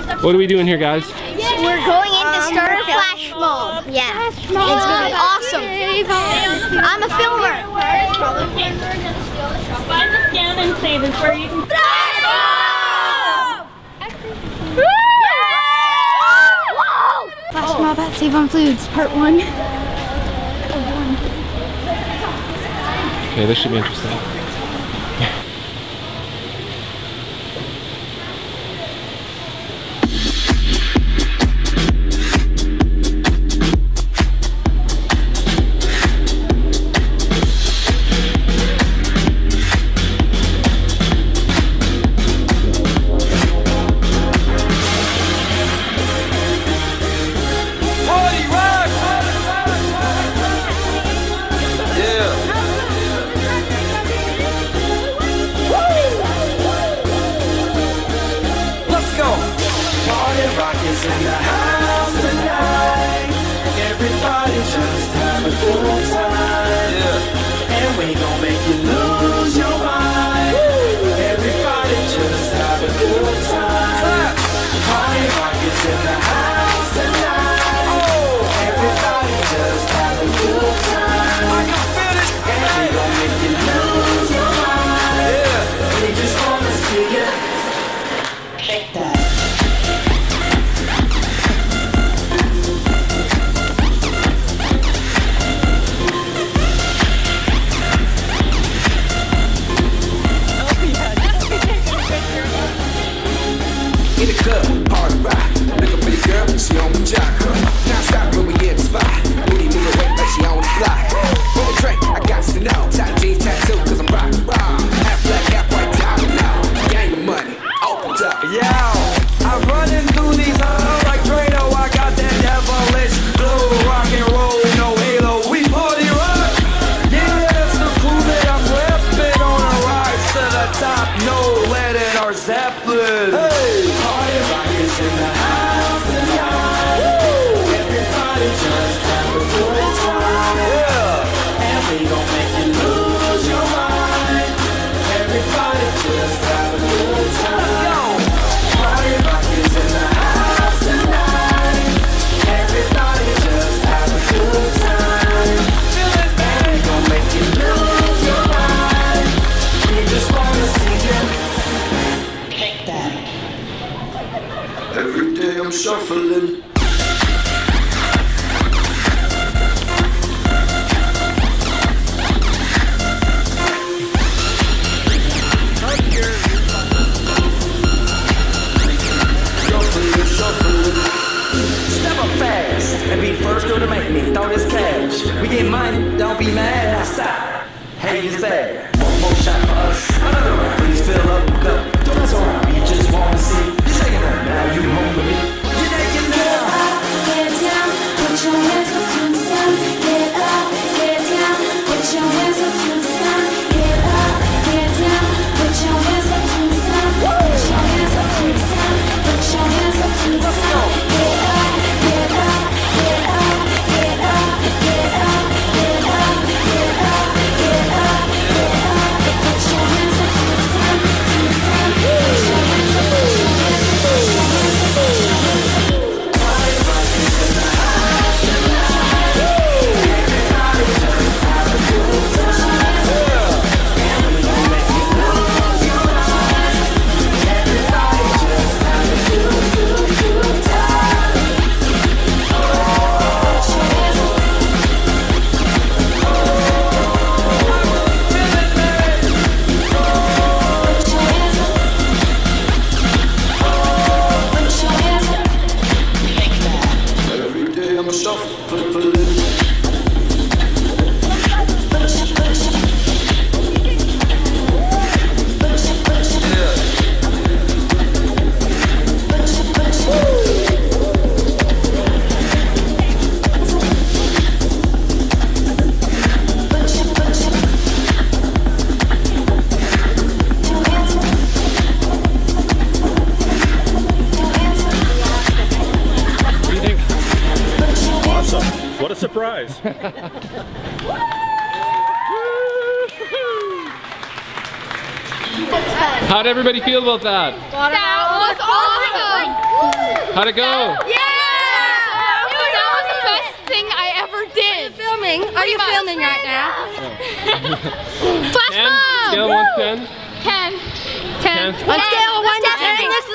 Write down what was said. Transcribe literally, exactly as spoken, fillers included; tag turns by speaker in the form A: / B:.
A: What are we doing here, guys?
B: We're going in to start a flash mob. Yeah, it's gonna be awesome. I'm a filmer.
C: Find the scan and save is where you can.
B: Flash mob at Save on Foods, part one.
A: Okay, this should be interesting.
D: In the house tonight, everybody just have a good time, yeah. And we gon' make you lose your mind. Woo. Everybody just have a good time. Party rock is in the house tonight. Oh. Everybody just have a good time. I can feel it. And we gon' make you lose your mind, yeah. We just wanna see you shake that. Zeppelin. Hey! Party rock is in the house tonight. Woo! Everybody just have a good time. Yeah! And we gon' make you lose your mind. Everybody just have a good time. Let's go! Party rock is in the house tonight. Everybody just have a good time. Feel it, man. And we gon' make you lose your mind. We just wanna see you. Every day I'm shuffling. Shuffling, shuffling. Step up fast and be the first girl to make me throw this cash. We get money, don't be mad. Now stop. Hate is bad. One more shot for us. Another round. Please fill up the cup. Don't mess around. We just wanna see. Now you home with me. Get naked now. Get up, get down, put your hands up to the sun. Get up, get down, put your hands up to the sun. Get up, get down, put your hands up to the sun. Put your hands up to the sun. Put your hands up to the sun. Get up, get up, get up, get up, get up, get up, get up, get up, get up. Put your hands up to the sun, to the sun. Put your hands up, put your hands up.
A: Surprise! How'd everybody feel about that?
B: That was awesome!
A: How'd it go?
E: Yeah! That was the best thing I ever did. Filming? Are you filming right now?
A: Flash mob! Scale of one to ten?
E: Ten. Ten.
A: Ten.
E: On scale of one to ten. This